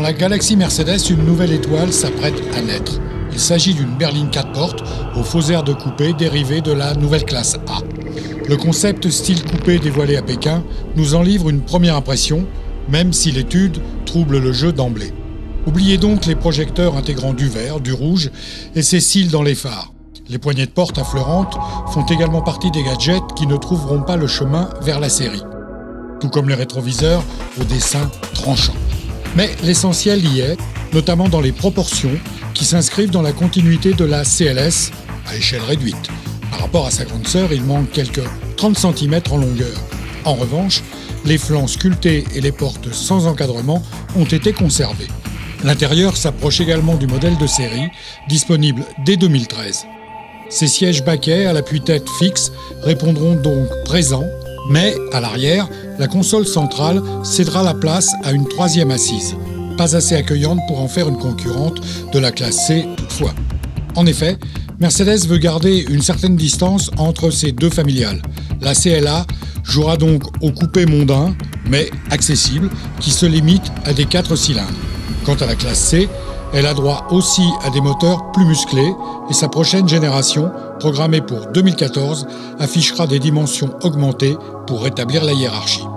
la galaxie Mercedes, une nouvelle étoile s'apprête à naître. Il s'agit d'une berline 4 portes aux faux airs de coupé dérivée de la nouvelle classe A. Le concept style coupé dévoilé à Pékin nous en livre une première impression, même si l'étude trouble le jeu d'emblée. Oubliez donc les projecteurs intégrant du vert, du rouge et ces cils dans les phares. Les poignées de porte affleurantes font également partie des gadgets qui ne trouveront pas le chemin vers la série. Tout comme les rétroviseurs au dessin tranchant. Mais l'essentiel y est, notamment dans les proportions qui s'inscrivent dans la continuité de la CLS à échelle réduite. Par rapport à sa grande sœur, il manque quelques 30 cm en longueur. En revanche, les flancs sculptés et les portes sans encadrement ont été conservés. L'intérieur s'approche également du modèle de série, disponible dès 2013. Ces sièges baquets à l'appui-tête fixe répondront donc présents, mais à l'arrière, la console centrale cédera la place à une troisième assise, pas assez accueillante pour en faire une concurrente de la classe C toutefois. En effet, Mercedes veut garder une certaine distance entre ces deux familiales. La CLA jouera donc au coupé mondain, mais accessible, qui se limite à des 4 cylindres. Quant à la classe C, elle a droit aussi à des moteurs plus musclés et sa prochaine génération, programmée pour 2014, affichera des dimensions augmentées pour rétablir la hiérarchie.